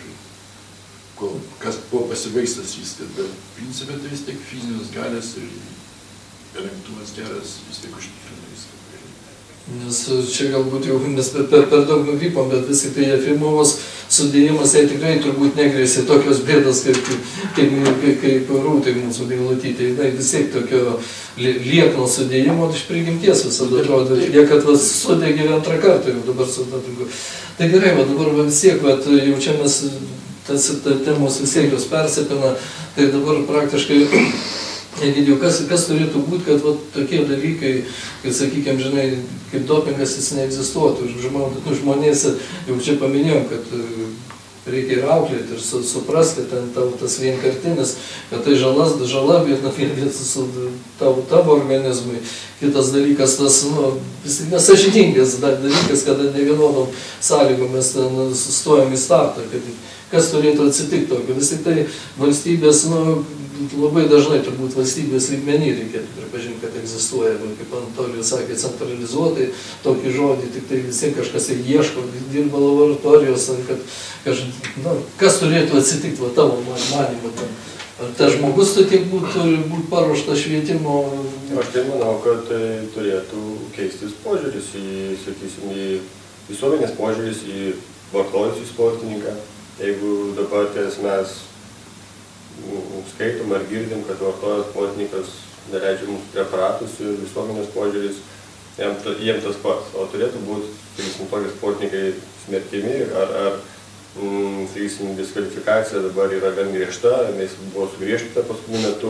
kas buvo pasibaigs tas viskas, bet principė tai vis tiek fizinės galės ir parengtumas geras vis tiek užtikrina viską. Nes čia galbūt jau mes per daug nukrypom, bet vis tik tai Jefimovos sudėjimas, jai tikrai turbūt negrėsė tokios bėdos, kaip Rūtai mūsų Meilutytė. Jis vis tiek tokio liekno sudėjimo iš prigimties visada atrodo. Jie, kad sudegė antrą kartą jau dabar sudatinku. Tai gerai, dabar vis tiek jaučiamės, tas temos vis tiek jos persipina, tai dabar praktiškai Egidijau, kas turėtų būti, kad tokie dalykai, kaip sakykime, žinai, kaip dopingas jis neegzistuotų. Žmonėse, jau čia paminėjom, kad reikia ir auklėti, ir suprasti, ten tas vienkartinis, kad tai žala viena su tavo organizmui. Kitas dalykas, tas, vis tik nesažiningas dalykas, kada ne vienodom sąlygom mes sustojam į startą, kad kas turėtų atsitikti tokio. Vis tik tai valstybės, labai dažnai turbūt valstybės lygmenį reikėtų pripažinti, kad egzistuoja, kaip Anatolijus sakė, centralizuotai tokį žodį, tik tai visi kažkas ieško, dirba laboratorijos, kas turėtų atsitikti tavo manimu. Ar tas žmogus tiek turi būti paruoštas švietimo? Aš tai manau, kad turėtų keistis požiūris į visuomenės požiūris į vartojusį sportininką. Jeigu dabar mes skaitom ar girdim, kad vartoja sportininkas neleidžia mums preparatus ir visuomenės požiūris, jiem tas pats. O turėtų būti, sakysim, tokie sportininkai smerkiami ar diskvalifikacija dabar yra gan griežta, nes buvo sugriežtinta paskutiniu metu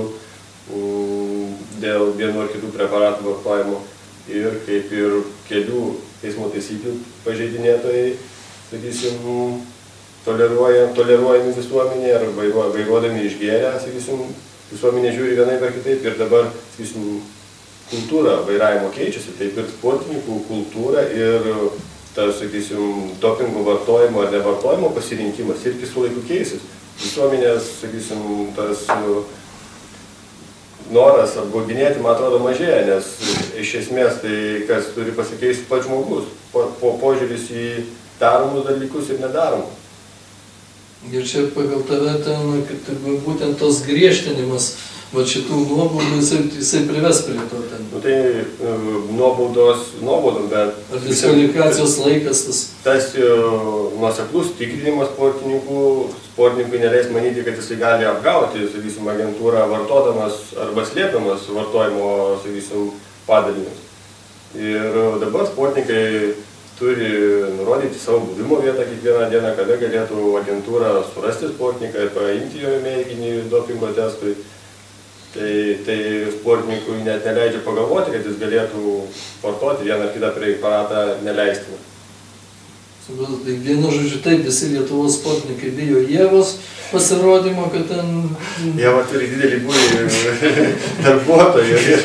dėl vienu ar kitų preparatų vartojimo ir kaip ir kelių eismo taisyklių pažeidinėtojai, sakysim, toleruojami visuomenė ar vairuodami išgėrę, sakysim, visuomenė žiūri vienaip ar kitaip ir dabar, sakysim, kultūra vairavimo keičiasi, taip ir sportininkų kultūra ir tas, sakysim, dopingo vartojimo ar nevartojimo pasirinkimas irgi su laiku keisis. Visuomenės, sakysim, tas noras apgaudinėti, man atrodo, mažėja, nes iš esmės tai, kas turi pasikeisti pats žmogus, požiūris į daromus dalykus ir nedaromus. Ir čia pagal tave ten, būtent tos griežtinimas, šitų nuobaudų, jisai prives prie to ten. Tai nuobaudom, bet... Ar diskvalifikacijos laikas tas? Tas nuoseklus tikrinimas sportininkui neleis manyti, kad jisai gali apgauti, sakysim, agentūrą vartodamas arba slėpiamas vartojimo, sakysim, padalinius. Ir dabar sportininkai turi nurodyti savo buvimo vietą kiekvieną dieną, kada galėtų agentūra surasti sportininką ir paimti jo mėginį dopingo testui. Tai sportininkui net neleidžia pagalvoti, kad jis galėtų vartoti vieną ar kitą preparatą neleistiną. Tai vienu žodžiu, taip, visi Lietuvos sportininkai bijo Ievos pasirodymo, kad ten... Ieva turi didelį būrį darbuotojų.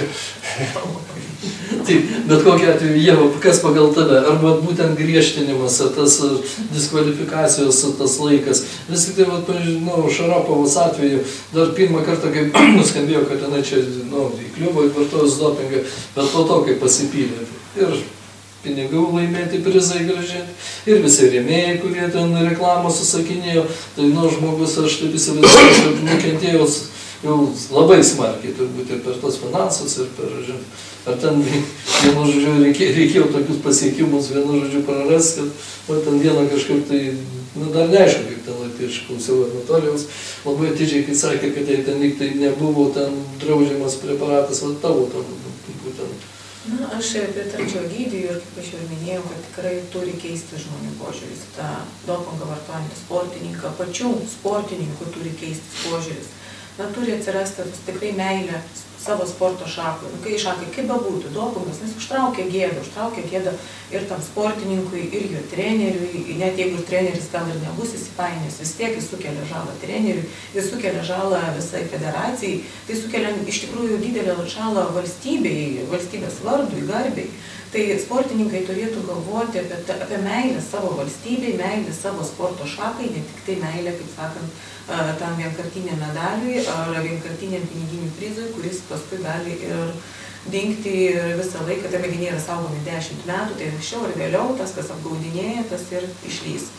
Taip, bet kokiu atveju, Ieva, kas pagal tave? Arba būtent griežtinimas, tas diskvalifikacijos tas laikas. Vis tik tai, Šarapovos atveju dar pirmą kartą, kaip nuskambėjo, kad jinai čia įkliuvo ir vartojus dopingą, bet po to, kai pasipylė. Ir pinigų laimėti prizai grąžinti, ir visi rėmėjai, kurie ten reklamą susakinėjo, tai žmogus, aš taip įsivaizduoju, kad nukentėjo jau labai smarkiai, turbūt ir per tos finansus, ir per... Ar ten, vienu žodžiu, reikėjo tokius pasiekimus, vienu žodžiu, prarasti, kad ten vieną kažkaip tai, dar neaišku, kaip ten laikai, aš klausiau Anatolijaus, labai atidžiai, kai sakė, kad jai ten lyg tai nebuvo ten draudžiamas preparatas, tavo ten būtent. Aš pritarčiau Egidijui ir kaip aš jau minėjau, kad tikrai turi keisti žmonių požiūris. Ta dopingo vartojantį sportininką, pačių sportininkų turi keistis požiūris. Turi atsirasti tikrai meilė savo sporto šakui. Kai šakai, kaip bebūtų, dopingas, nes užtraukia gėdą ir tam sportininkui, ir jo treneriui, net jeigu treneris gal ir nebus įsipainiojęs, vis tiek jis sukelia žalą treneriui, jis sukelia žalą visai federacijai, tai sukelia iš tikrųjų didelę žalą valstybei, valstybės vardui, garbei. Tai sportininkai turėtų galvoti apie meilę savo valstybei, meilę savo sporto šakai, ne tik tai meilę, kaip sakant, tam vienkartiniam medaliui ar vienkartiniam piniginiui prizui, kuris paskui gali ir dingti visą laiką, tai mėginiai yra saugomi 10 metų, tai anksčiau ar vėliau tas, kas apgaudinėja, tas ir išlys.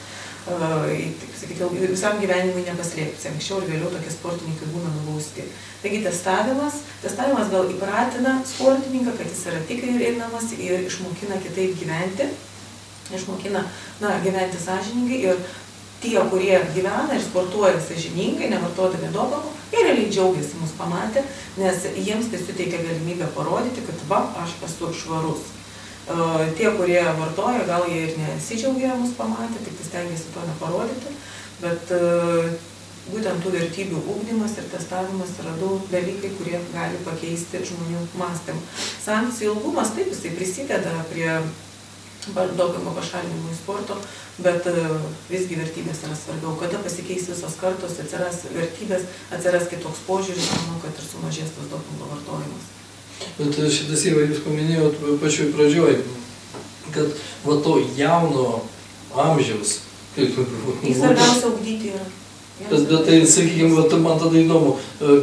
taip sakyti, visam gyvenimui nepaslėpsi. Anksčiau ir vėliau tokie sportininkai būna nubausti. Taigi testavimas gal įpratina sportininką, kad jis yra tikrinamas ir išmokina kitaip gyventi, išmokina gyventi sąžiningai ir tie, kurie gyvena ir sportuoja sąžiningai, nevartodami dopamų, jie realiai džiaugiasi mus pamatę, nes jiems tai suteikia galimybę parodyti, kad aš esu švarus. Tie, kurie vartoja, gal jie ir nesidžiaugia mus pamatę, tik tai stengiasi to neparodyti, bet būtent tų vertybių ugdymas ir testavimas yra daug dalykai, kurie gali pakeisti žmonių mąstymą. Sankcijų ilgumas, taip, jisai prisideda prie dopingo pašalinimo į sporto, bet visgi vertybės yra svarbiau. Kada pasikeis visos kartos, atsiras vertybės, atsiras kitoks požiūris, manau, kad ir sumažės tas dopingo vartojimas. Bet šitas jūs paminėjot pačioj pradžioj, kad va to jauno amžiaus, kaip... Jis svarbiausia ugdyti yra. Bet tai, sakykime, man tada įdomu,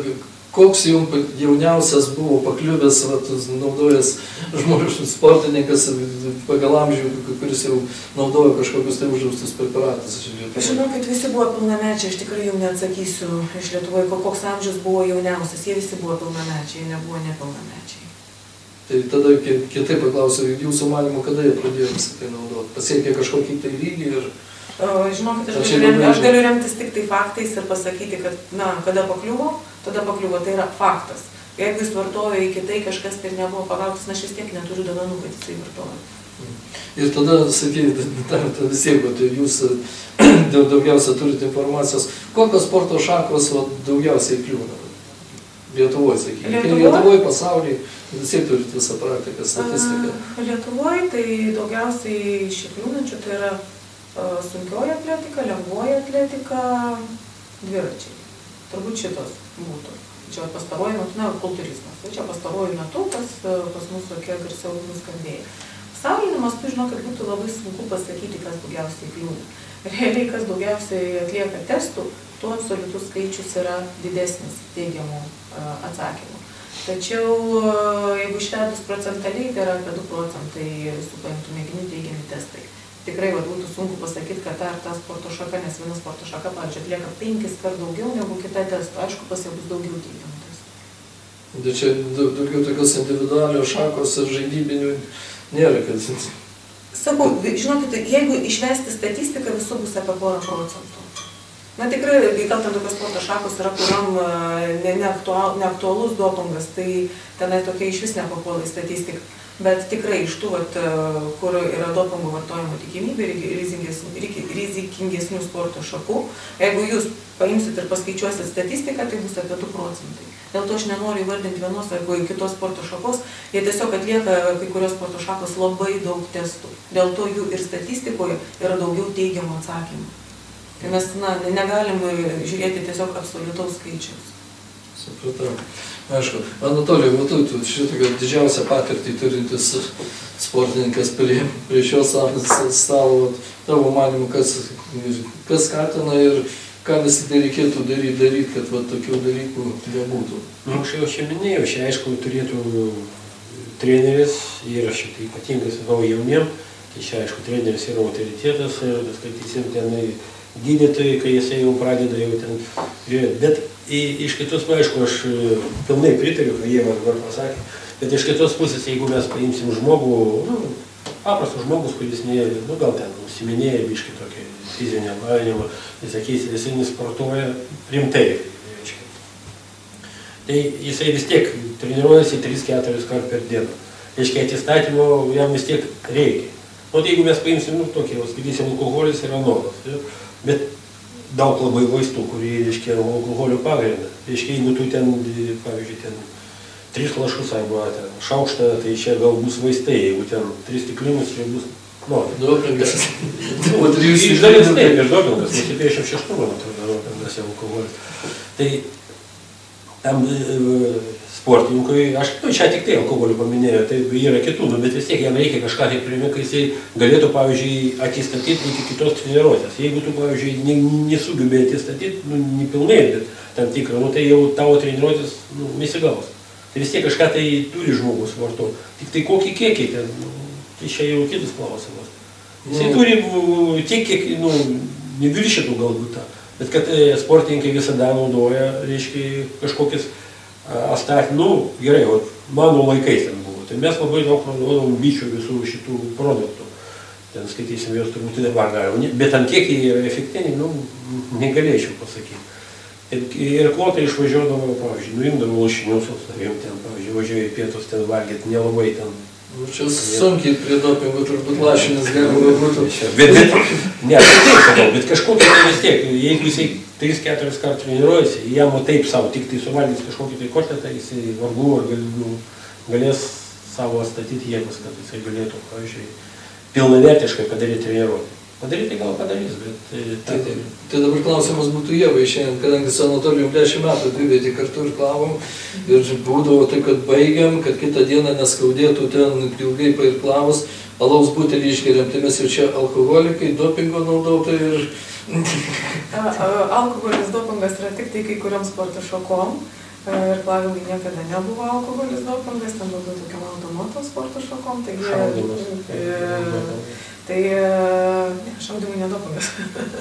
koks jums jauniausias buvo pakliuvęs, naudojęs žmogus, sportininkas pagal amžių, kuris jau naudojo kažkokius tai uždraustus preparatus? Aš žinau, kad visi buvo pilnamečiai, aš tikrai jums neatsakysiu iš Lietuvoje, koks amžius buvo jauniausias, jie visi buvo pilnamečiai, jie nebuvo nepilnamečiai. Tai tada kitaip paklausiu, jūsų manymu, kada jie pradėjo visą tai naudoti? Pasiekė kažkokį tai lygį ir... Žinokit, aš galiu remtis tik tai faktais ir pasakyti, kad, kada pakliuvo, tada pakliuvo, tai yra faktas. Jeigu jis vartojo iki tai, kažkas tai nebuvo pagautas, aš vis tiek neturiu duomenų, kad jisai vartojo. Ir tada, sakykite, vis tiek, jūs daugiausia turite informacijos, kokios sporto šakos daugiausiai kliūna? Lietuvoje, sakykime. Lietuvoje, pasaulyje, vis tiek turite visą praktiką, statistiką. Lietuvoje tai daugiausiai iškliūnančių, tai yra sunkioji atletika, lengvoji atletika, dviračiai. Turbūt šitos būtų. Čia pastaruoju metu, kultūrizmas. Tai čia pastaruoju metu pas mūsų tokie garsiau nuskambėjo. Pasauliniu mastu, žinau, kad būtų labai sunku pasakyti, kas daugiausiai kliūna. Realiai, kas daugiausiai atlieka testų, tuo absoliutus skaičius yra didesnis teigiamų atsakymų. Tačiau, jeigu išvedus procentaliai, tai yra apie 2 procentai visų paimtų mėginių teigiami testai. Tikrai būtų sunku pasakyti, kad ta sporto šaka, nes viena sporto šaka, pavyzdžiui, atlieka 5 kart daugiau negu kita testų. Aišku, pas jau bus daugiau teigiamų testų. Tai čia daugiau tokios individualios šakos ir žaidybinių nėra, kad... Sakau, žinokit, jeigu išvesti statistiką, visų bus apie 1 procentų. Tikrai, gal ten tokios sporto šakos yra, kuriam neaktualus dopingas, tai tenai tokia iš vis nepapuola į statistiką. Bet tikrai iš tų, kur yra dopingo vartojimo tikimybė ir rizikingesnių sporto šakų, jeigu jūs paimsit ir paskaičiuosit statistiką, tai bus apie 2 procentai. Dėl to aš nenoriu įvardinti vienos ar kitos sporto šakos, jie tiesiog atlieka kai kurios sporto šakos labai daug testų. Dėl to jų ir statistikoje yra daugiau teigiamų atsakymų. Tai mes negalim žiūrėti tiesiog absoliutaus skaičiaus. Supratau. Aišku, Anatolijau, tu šitokio didžiausią patirtį turintis sportininkas prie šios stalo, tavo manimu, kas skatina ir ką vis tai reikėtų daryti, kad tokių dalykų nebūtų? Aš jau čia minėjau, čia aišku turėtų treneris ir šitai ypatingai sakau jauniem, tai čia aišku treneris yra autoritetas ir skaitysim ten gydytojai, kai jisai jau pradeda jau ten žiūrėti. Bet iš kitos, aišku, aš pilnai pritariu, ką jie dabar pasakė, bet iš kitos pusės, jeigu mes paimsim žmogų, paprastas žmogus, kuris gal ten užsiminėja biškį tokį fizinį lavinimą, jisai nesportuoja rimtai. Tai jisai vis tiek treniruojasi 3-4 kart per dieną. Reiškia, atsistatymo jam vis tiek reikia. Jeigu mes paimsim tokį, skaitysim, alkoholis yra nuodas, bet daug labai vaistų, kurie, reiškia, alkoholio pagrindą. Reiškia, jeigu tu ten, pavyzdžiui, 3 lašus arba šaukštą, tai čia gal bus vaistai, jeigu ten 3 stiklinus, čia bus dopingas. Iš dalies taip, iš dopingas, nes 56, man atrodo, dopingas jau alkoholis. Tai tam sportininkui, aš čia tik tai alkoholį paminėjau, tai yra kitų, bet vis tiek jam reikia kažką tai priimti, kai jisai galėtų, pavyzdžiui, atsistatyti iki kitos treniruotės. Jeigu tu, pavyzdžiui, nesugebėjai atsistatyti, nepilnai, bet tam tikrą, tai jau tavo treniruotės nesigaus. Tai vis tiek kažką tai turi žmogus vartoti. Tik tai kokį kiekį ten, tai čia jau kitas klausimas. Jisai turi tiek, kiek, neviršytų galbūt tą. Bet kad sportininkai visada naudoja, reiškia, kažkokias gerai, o mano laikais ten buvo. Tai mes labai daug naudojom bičių visų šitų produktų. Ten skaitysim, jos turbūt dabar galima. Bet ant kiek jie yra efektyviai, negalėčiau pasakyti. Ir klotai išvažiuodavo, pavyzdžiui, nuimdavo lašinius, savim ten, pavyzdžiui, važiuoja į pietus ten valgyti, nelabai ten. Čia sunkiai prie dopingo turbūt lašinis galima būtų. Bet kažkokia tai vis tiek, jeigu jisai 3-4 kartus treniruojasi, jam taip savo tik tai suvalgys kažkokį tai koštetą, jisai vargu ar galės savo statyti jėgas, kad jisai galėtų, pavyzdžiui, pilnavertiškai padaryti treniruotę. Padaryti gal padarys, bet... Tai dabar klausimas būtų Ievai šiandien, kadangi su Anatolijum 10 metų dvivietį kartu ir klavom, ir būdavo tai, kad baigiam, kad kitą dieną neskaudėtų ten ilgai pairklavus, alaus butelį išgeriam, tai mes jau čia alkoholikai, dopingo naudotojai ir... Alkoholis, dopingas yra tik tai kai kuriam sporto šakom. Ir plavimai niekada nebuvo alkoholis, dopingas, ten daugiau tokiam automoto sporto šakom. Šaudimai nedopingas.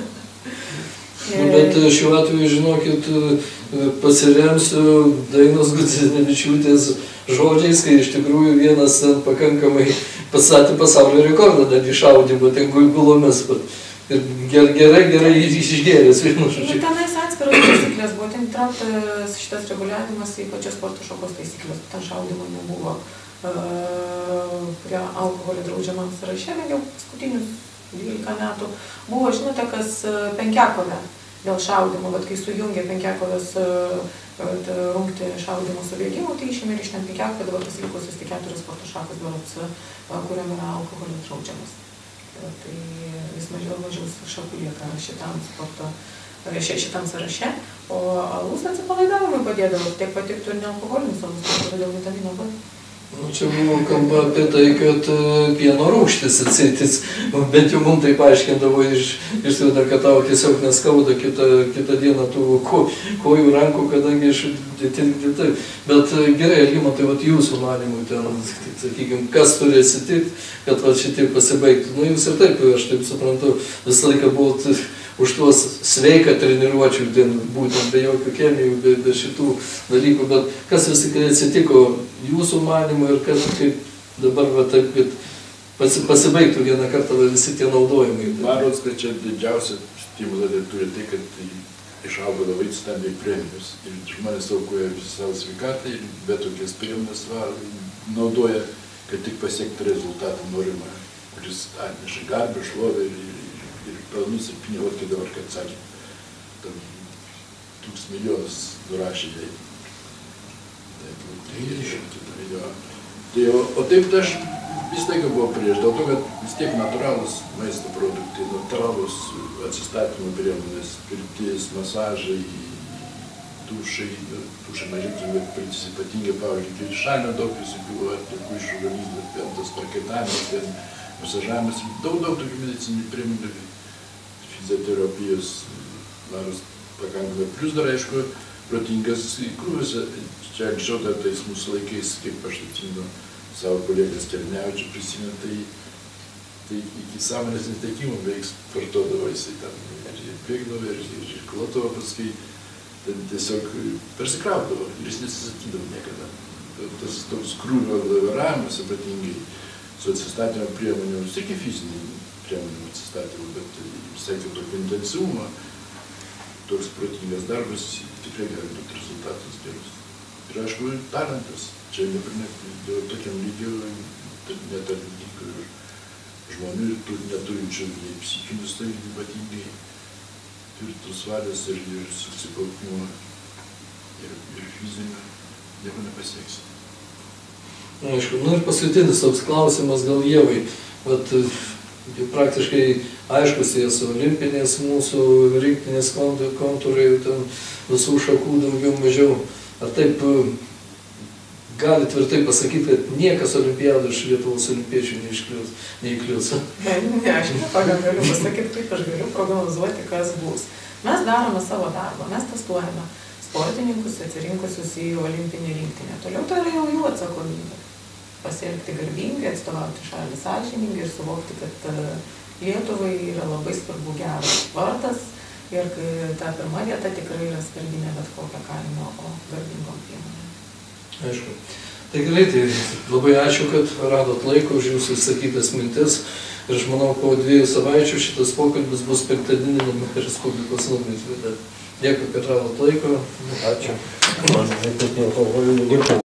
Bet šiuo atveju, žinokit, pasiremsiu Dainos Gudzinevičiūtės žodžiais, kai iš tikrųjų vienas ten pakankamai pastatė pasaulio rekordą netgi šaudimo, ten gulomis. Ir gerai išgėręs vienu žodžiu. Tenais atskiros taisyklės buvo, ten įtrauktas šitas reguliavimas į pačios sporto šakos taisyklės, ten šaudimo nebuvo. Prie alkoholio draudžiamam sąraše, jau paskutinius 12 metų. Buvo, žinote, kas penkiakovė dėl šaudimo, bet kai sujungė penkiakovės rungti šaudimo su bėgimu, tai išėmė iš ten penkiakovę, dabar pasilikusius tik 4 sporto šakos, kuriam yra alkoholio draudžiamas. Tai vis mažiau šakų lieka šitam sąraše, o alus atsipalaidavimui padėdavo, tiek patiktų ir nealkoholinis alus, dėl vitamino B. Čia buvo kalba apie tai, kad pieno rūgštis atsitys, bent jau mums tai paaiškindavo išsiveda, kad tau tiesiog neskauda kitą dieną tų kojų rankų, kadangi taip. Bet gerai, Algimantai, jūsų manimui ten, sakykime, kas turi atsitikti, kad šitaip pasibaigtų. Jūs ir taip, aš taip suprantu, visą laiką buvot už tuos sveiką treniruočių, būtent be jokių chemijų, be šitų dalykų, bet kas vis tik atsitiko jūsų manimui ir kas kaip dabar taip, kad pasibaigtų vieną kartą visi tie naudojimai. Maros, kad čia didžiausia stimulą turi tai, kad išaugo labai stambiai premijos ir žmonės aukoja visą savo sveikatą ir bet tokias priemonės naudoja, kad tik pasiekti rezultatą norimą, kuris atneša garbę, šlovę ir pelnus ir pinigų, kai dabar, kad sakė, tam 1000 milijonus nurašė jai. O taip aš vis laiką buvo prieš, dėl to, kad vis tiek natūralus maisto produktai, natūralus atsistatymo priemonės, pirtis, masažai, dušai mažiausiai, bet pirtis ypatingai, pavyzdžiui, šalio daug visokių, tokių iš organizmų, tas parketavimas, masažavimas, daug tokių medicininių priemonių, fizioterapijos, Maros pakankamai. Plius dar, aišku, protingas krūvis. Čia anksčiau dar tais mūsų laikais, kaip aš atsimenu, savo kolegas Kernevičių prisimenu, tai iki sąmonės netekimo beveik sportuodavo jisai ten ir bėgdavo, ir klotavo paskui, ten tiesiog persikraudavo ir jis nesisakydavo niekada. Tas toks krūvio laviravimas, ypatingai su atsistatymo priemonių, vis tiek fizinių priemonių atsistatymo, bet visai tokio intensyvumo, toks protingas darbas tikrai gali būti rezultatas gerus. Ir aišku, talentas. Čia dėl tokiam lygiu netalentingų žmonių, neturinčių nei psichinius, tai ypatingai tvirtus valios ir susikaupimo ir fizinio nieko nepasieksi. Aišku, ir paskutinis toks klausimas gal Ievai. Praktiškai aiškus jie su olimpinės mūsų rinktinės kontūrai, ten visų šakų daugiau mažiau. Ar taip gali tvirtai pasakyti, kad niekas olimpiadų iš Lietuvos olimpiečių neįklius? Ne, aš galiu pasakyti, kaip aš galiu prognozuoti, kas bus. Mes darome savo darbą, mes testuojame sportininkus atsirinkusius į olimpinį rinktinę. Toliau tai yra jau jų atsakomybė. Pasielgti garbingai, atstovauti šalį sąžiningai ir suvokti, kad Lietuvai yra labai svarbu geras sportas ir ta pirma vieta tikrai yra svarbi ne bet kokia kaina, o garbingom priemonėm. Aišku. Tai gerai, tai labai ačiū, kad radot laiko už jūsų išsakytas mintis. Ir aš manau, po 2 savaičių šitas pokalbis bus penktadieniniame Respublikos numeryje. Dėkui, kad radot laiko. Ačiū. Man taip nekovoju,